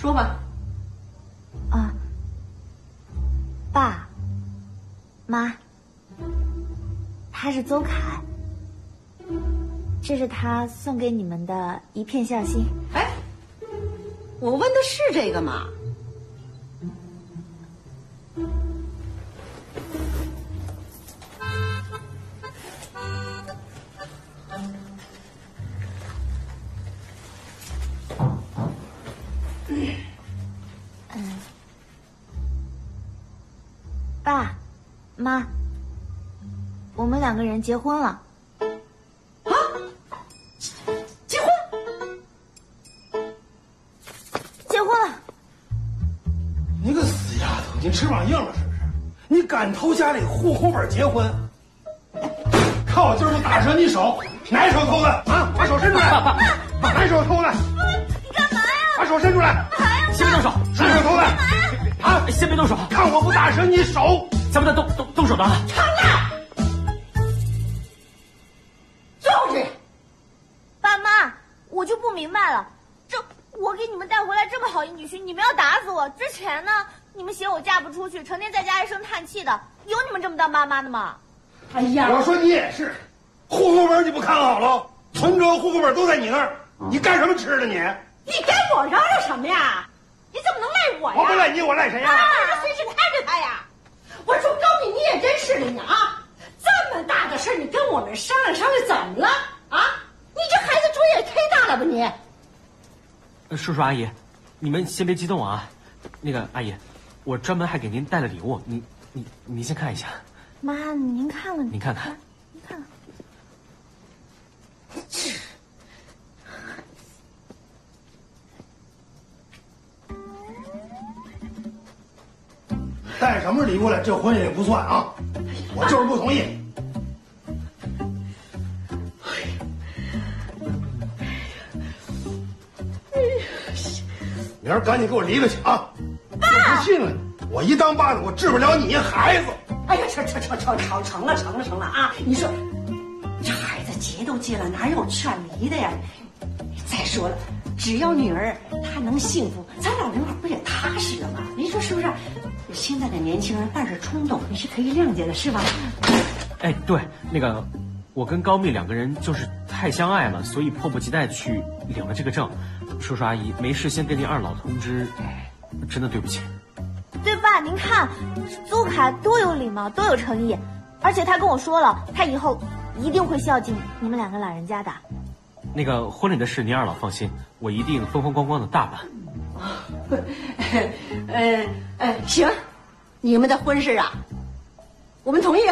说吧。 啊，爸妈，他是邹凯，这是他送给你们的一片孝心。 哎，我问的是这个吗？ 爸妈，我们2个人结婚了。 啊？结婚？ 结婚了！ 你个死丫头，你翅膀硬了是不是？你敢偷家里户口本结婚？看我今儿不打折你手，哪手偷的啊？把手伸出来！哪手偷的？ 你干嘛呀？ 把手伸出来！ 先别动手！ 哪手偷的？啊！ 先别动手！ 看我不打折你手！ 咱们再动手的。 长大，坐去。 爸妈，我就不明白了，我给你们带回来这么好一女婿，你们要打死我？之前呢，你们嫌我嫁不出去，成天在家唉声叹气的，有你们这么当妈妈的吗？ 哎呀， 我说你也是，户口本你不看好了？存折、户口本都在你那儿，你干什么吃的你？ 你跟我嚷嚷什么呀？你怎么能赖我呀？ 我不赖你，我赖谁呀？ 我随时看着他呀！我说高敏，你也真是的呢啊！这么大的事你跟我们商量商量，怎么了啊？你这孩子主意也忒大了吧你？ 叔叔阿姨，你们先别激动啊。那个阿姨，我专门还给您带了礼物，你先看一下。 妈，您看了？ 您看看。 您看。 带什么礼物来？这婚也不算啊！我就是不同意。明儿赶紧给我离了去啊！爸，我不信了，我一当爸的，我治不了你孩子。 哎呀，成了啊！你说这孩子结都结了，哪有劝离的呀？再说了，只要女儿她能幸福，咱老两口不也踏实了吗？你说是不是？现在的年轻人办事冲动，你是可以谅解的，是吧？ 哎，对，那个，我跟高蜜2个人就是太相爱了，所以迫不及待去领了这个证。叔叔阿姨，没事先跟您2老通知，真的对不起。 对爸，您看，邹凯多有礼貌，多有诚意，而且他跟我说了，他以后一定会孝敬你们2个老人家的。 那个婚礼的事，您2老放心，我一定风风光光的大办。 行，你们的婚事啊，我们同意。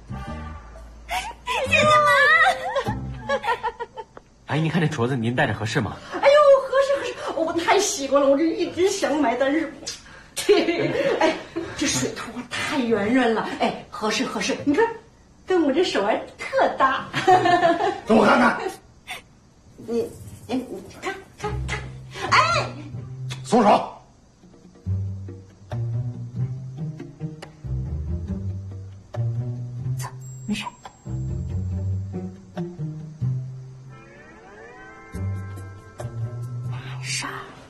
谢谢妈。 阿姨，您看这镯子，您戴着合适吗？ 哎呦，合适，我太喜欢了，我这一直想买，但是，哎，这水头发太圆润了，哎，合适，你看，跟我这手还特搭。 给我看看。 你看，哎， 松手。 走，没事。没事。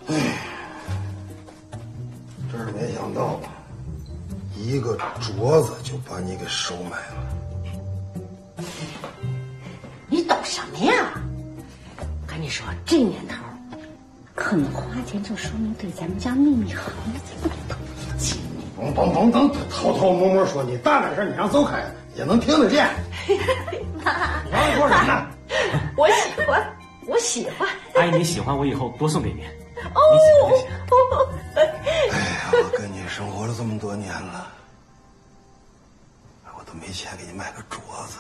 真是没想到，一个镯子就把你给收买了。 你懂什么呀？跟你说，这年头，肯花钱就说明对咱们家秘密好，你怎么懂得起？ 甭偷偷摸摸说，你大点声，你让邹凯也能听得见。 妈， 你让说什么呢？ 我喜欢。 阿姨，你喜欢我以后多送给您。 哦， 哎呀，我跟你生活了这么多年了，我都没钱给你买个镯子。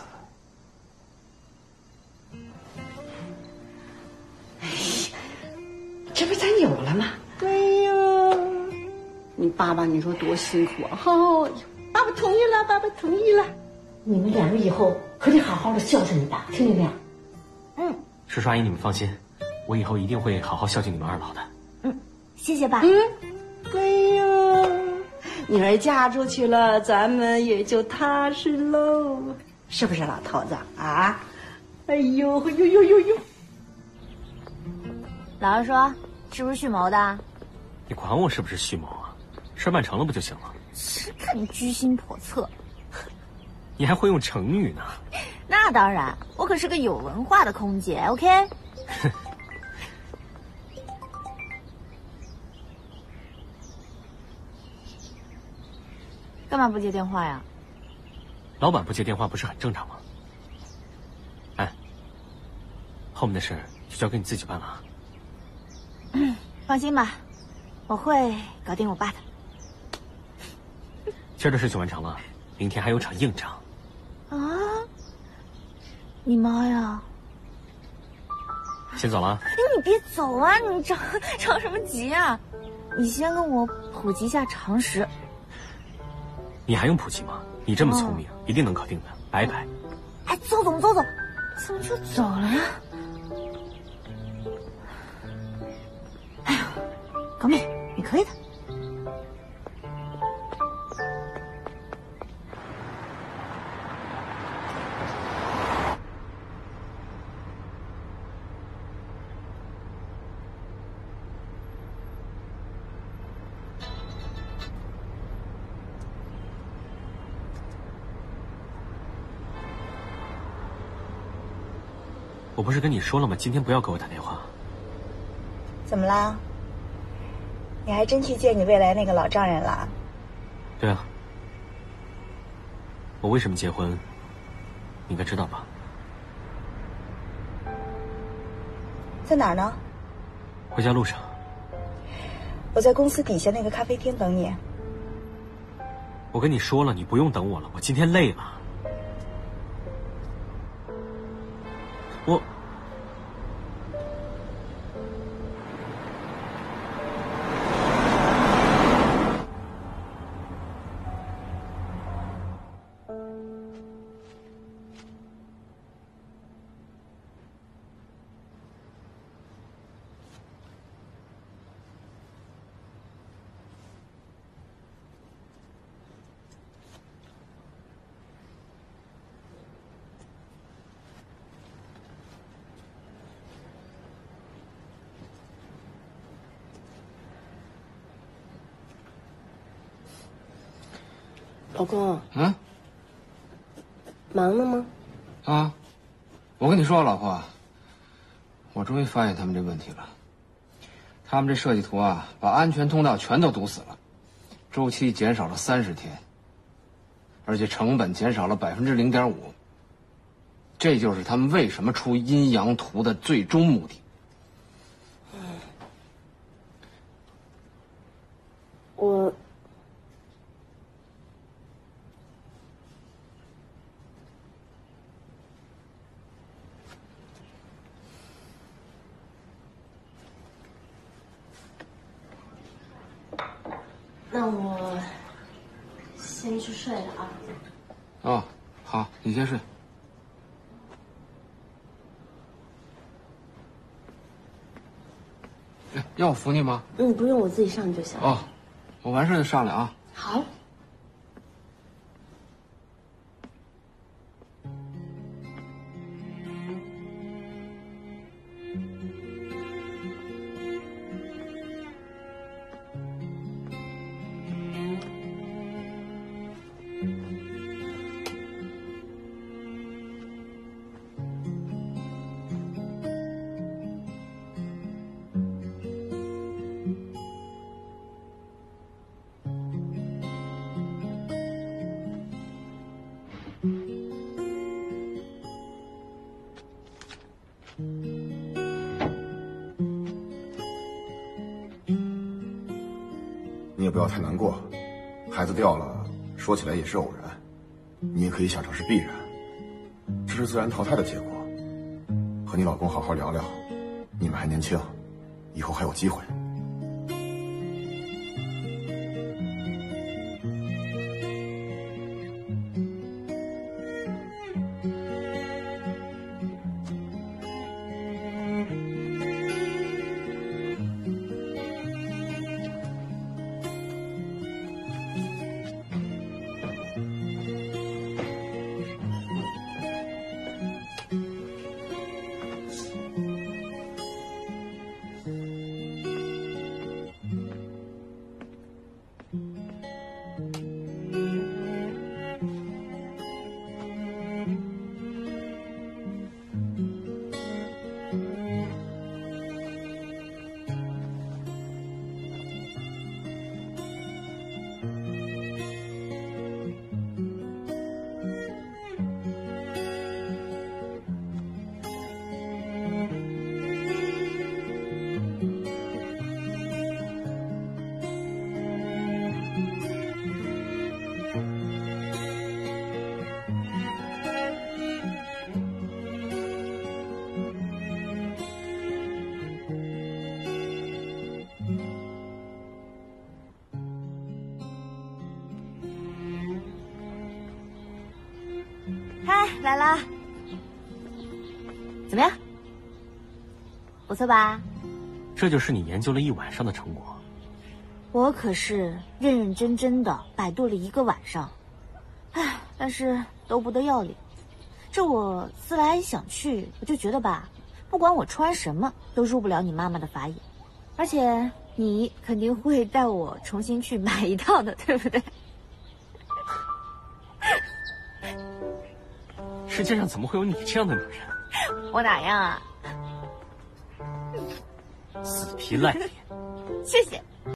哎呀，这不咱有了吗？哎呀，你爸爸你说多辛苦啊！爸爸同意了，你们2个以后可得好好的孝顺你爸，听见没有？ 叔叔阿姨，你们放心，我以后一定会好好孝敬你们2老的。 谢谢爸。 哎呀，女儿嫁出去了，咱们也就踏实喽，是不是老头子啊？哎呦， 老实说，是不是蓄谋的？ 你管我是不是蓄谋啊？事办成了不就行了？ 只看你居心叵测。 你还会用成语呢？ 那当然，我可是个有文化的空姐 ，OK？ 干嘛不接电话呀？ 老板不接电话不是很正常吗？哎，后面的事就交给你自己办了啊。 放心吧，我会搞定我爸的。 今儿的事情完成了，明天还有场硬仗。 啊！你妈呀！ 先走了。 哎，你别走啊！你着什么急啊？你先跟我普及一下常识。 你还用普及吗？你这么聪明，一定能搞定的。拜拜。 哎，走，怎么就走了呀？哎呀，高蜜，你可以的。 我不是跟你说了吗？今天不要给我打电话。 怎么啦？你还真去见你未来那个老丈人了？ 对啊。我为什么结婚，你应该知道吧？ 在哪儿呢？ 回家路上。 我在公司底下那个咖啡厅等你。 我跟你说了，你不用等我了，我今天累了。我。 老公， 嗯， 忙呢吗？ 啊，我跟你说，老婆，我终于发现他们这问题了。他们这设计图啊，把安全通道全都堵死了，周期减少了30天，而且成本减少了0.5%。这就是他们为什么出阴阳图的最终目的。 我那我先去睡了啊。 哦，好，你先睡。哎，要我扶你吗？ 不用，我自己上就行。 哦，我完事就上来啊。 好。 你也不要太难过，孩子掉了，说起来也是偶然，你也可以想成是必然，这是自然淘汰的结果。和你老公好好聊聊，你们还年轻，以后还有机会。 来啦，怎么样？不错吧？ 这就是你研究了一晚上的成果。 我可是认认真真的百度了1个晚上，唉，但是都不得要领。这我思来想去，我就觉得吧，不管我穿什么都入不了你妈妈的法眼，而且你肯定会带我重新去买一套的，对不对？ 世界上怎么会有你这样的女人？ 我哪样啊？ 死皮赖脸。 谢谢。